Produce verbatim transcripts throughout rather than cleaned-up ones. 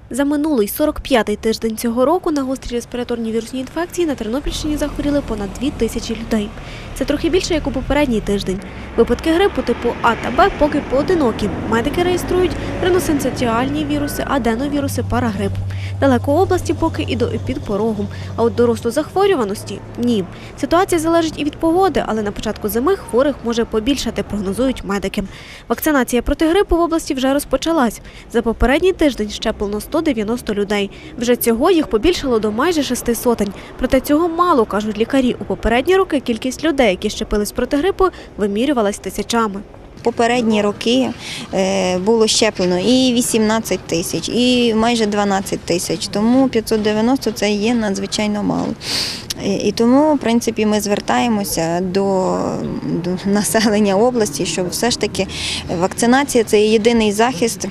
За минулий сорок п'ятий тиждень цього року на гострі респіраторні вірусні інфекції на Тернопільщині захворіли понад дві тисячі людей. Це трохи більше, як у попередній тиждень. Випадки грипу типу А та Б поки поодинокі. Медики реєструють риносинцитіальні віруси, аденовіруси, парагрип. Далеко області поки і до епідпорогу. А от до росту захворюваності – ні. Ситуація залежить і від погоди, але на початку зими хворих може побільшати, прогнозують медики. Вакцинація проти грипу в області вже розпочалась. За попередній тиждень щеплено сто дев'яносто людей. Вже цього їх побільшало до майже шести сотень. Проте цього мало, кажуть лікарі. У попередні роки кількість людей, які щепились проти грипу, вимірювалась тисячами. Попередні роки було щеплено і вісімнадцять тисяч, і майже дванадцять тисяч, тому п'ятсот дев'яносто – це є надзвичайно мало. І тому, в принципі, ми звертаємося до, до населення області, що все ж таки вакцинація – це єдиний захист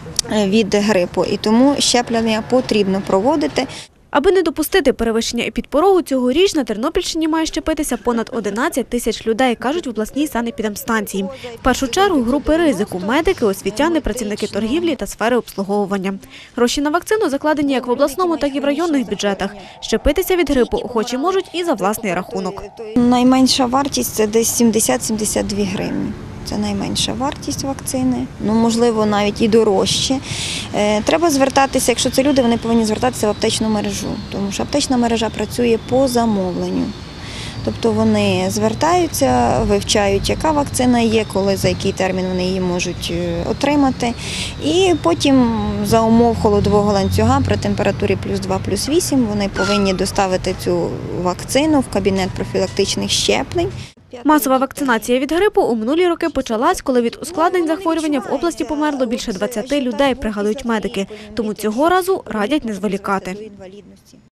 від грипу, і тому щеплення потрібно проводити. Аби не допустити перевищення епідпорогу, цьогоріч на Тернопільщині має щепитися понад одинадцять тисяч людей, кажуть в обласній санепідемстанції. В першу чергу групи ризику – медики, освітяни, працівники торгівлі та сфери обслуговування. Гроші на вакцину закладені як в обласному, так і в районних бюджетах. Щепитися від грипу охочі можуть і за власний рахунок. Найменша вартість – це десь сімдесят - сімдесят дві гривні. Це найменша вартість вакцини, ну, можливо, навіть і дорожче. Треба звертатися, якщо це люди, вони повинні звертатися в аптечну мережу, тому що аптечна мережа працює по замовленню. Тобто вони звертаються, вивчають, яка вакцина є, коли, за який термін вони її можуть отримати. І потім за умов холодового ланцюга при температурі плюс два, плюс вісім вони повинні доставити цю вакцину в кабінет профілактичних щеплень. Масова вакцинація від грипу у минулі роки почалась, коли від ускладнень захворювання в області померло більше двадцяти людей, пригадують медики. Тому цього разу радять не зволікати.